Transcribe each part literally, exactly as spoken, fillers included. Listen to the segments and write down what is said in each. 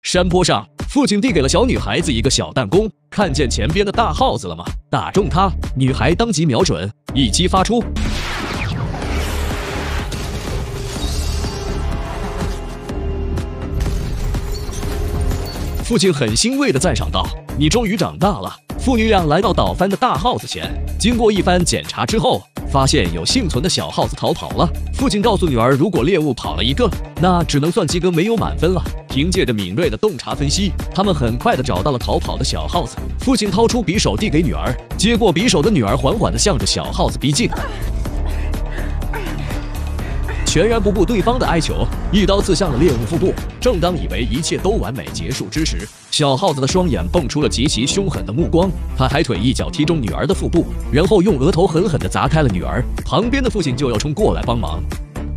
山坡上，父亲递给了小女孩子一个小弹弓，看见前边的大耗子了吗？打中它，女孩当即瞄准，一击发出。父亲很欣慰地赞赏道：“你终于长大了。”父女俩来到倒翻的大耗子前，经过一番检查之后，发现有幸存的小耗子逃跑了。父亲告诉女儿，如果猎物跑了一个，那只能算及格，没有满分了。凭借着敏锐的洞察分析，他们很快地找到了逃跑的小耗子。父亲掏出匕首递给女儿，接过匕首的女儿缓缓地向着小耗子逼近。全然不顾对方的哀求，一刀刺向了猎物腹部。正当以为一切都完美结束之时，小耗子的双眼蹦出了极其凶狠的目光，他抬腿一脚踢中女儿的腹部，然后用额头狠狠地砸开了女儿。旁边的父亲就要冲过来帮忙。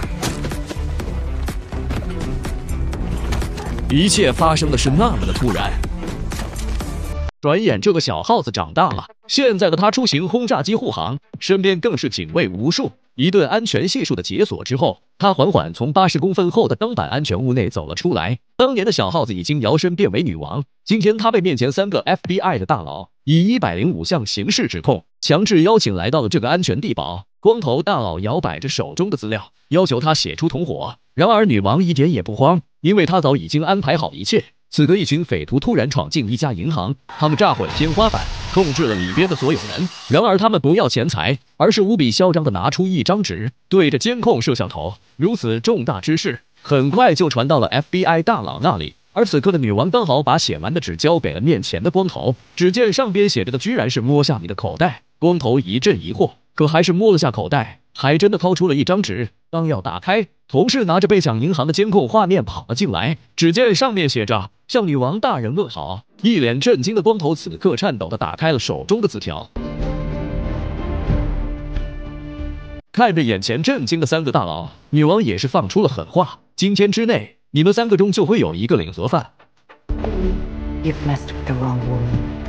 一切发生的是那么的突然。转眼，这个小耗子长大了，现在的他出行轰炸机护航，身边更是警卫无数。一顿安全系数的解锁之后，他缓缓从八十公分厚的钢板安全屋内走了出来。当年的小耗子已经摇身变为女王，今天他被面前三个 F B I 的大佬以一百零五项刑事指控强制邀请来到了这个安全地堡。光头大佬摇摆着手中的资料，要求他写出同伙。然而女王一点也不慌，因为她早已经安排好一切。此刻，一群匪徒突然闯进一家银行，他们炸毁了天花板，控制了里边的所有人。然而他们不要钱财，而是无比嚣张地拿出一张纸，对着监控摄像头。如此重大之事，很快就传到了 F B I 大佬那里。而此刻的女王刚好把写完的纸交给了面前的光头，只见上边写着的居然是摸下你的口袋。光头一阵疑惑，可还是摸了下口袋，还真的掏出了一张纸。刚要打开，同事拿着被抢银行的监控画面跑了进来，只见上面写着向女王大人问好。一脸震惊的光头此刻颤抖地打开了手中的字条，看着眼前震惊的三个大佬，女王也是放出了狠话：今天之内，你们三个中就会有一个领盒饭。 You've messed with the wrong woman.